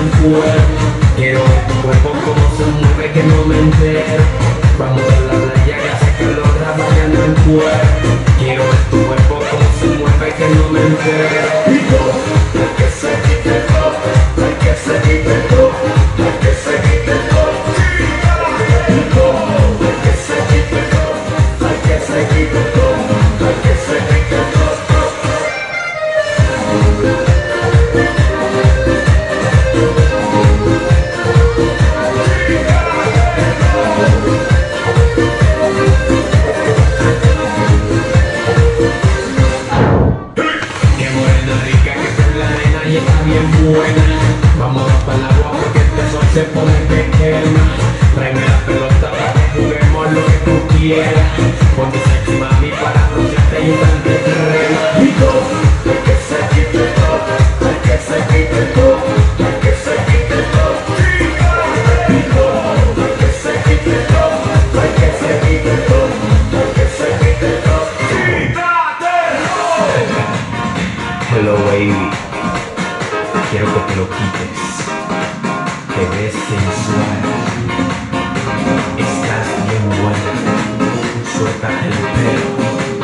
en fuego. Quiero ver tu cuerpo como se mueve, que no me entero. Vamos a la playa que hace calor, bailando en fuego. Quiero ver tu cuerpo como se mueve, que no me entero. Y todo, hay que se quite todo, hay que se quite todo, hay que se quite todo. Y todo, hay que se quite todo, hay que se quite todo, hay que se quite todo. Y está bien buena. Vámonos para el agua porque este sol se pone que quema. Tráeme la pelota para que juguemos lo que tú quieras. Ponte sexy mami para broncearte y darte crema. Y todo, hay que se quite todo, hay que se quite todo, hay que se quite todo. Y todo, hay que se quite todo, hay que se quite todo, hay que se quite todo. Hello baby, quiero que te lo quites, te ves sensual, estás bien buena, suelta el pelo.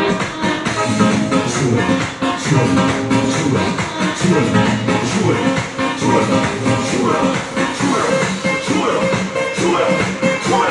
Sube, sube, sube, sube, sube, sube, sube, sube, sube, sube,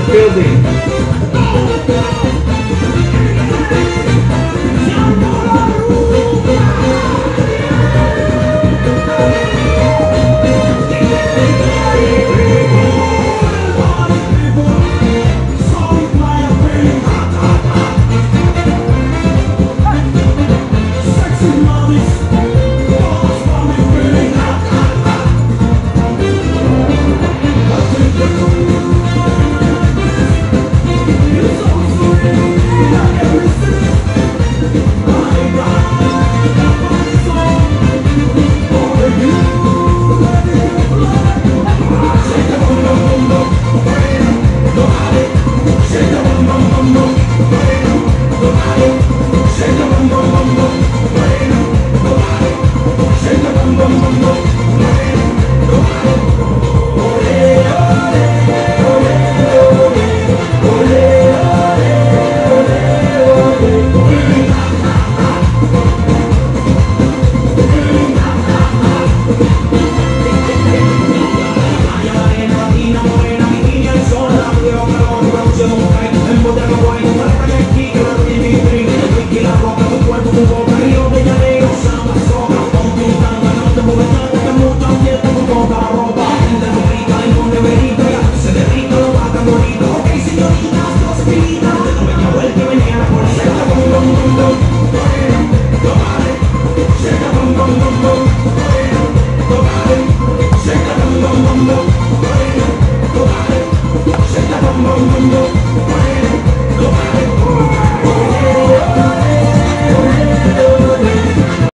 the building.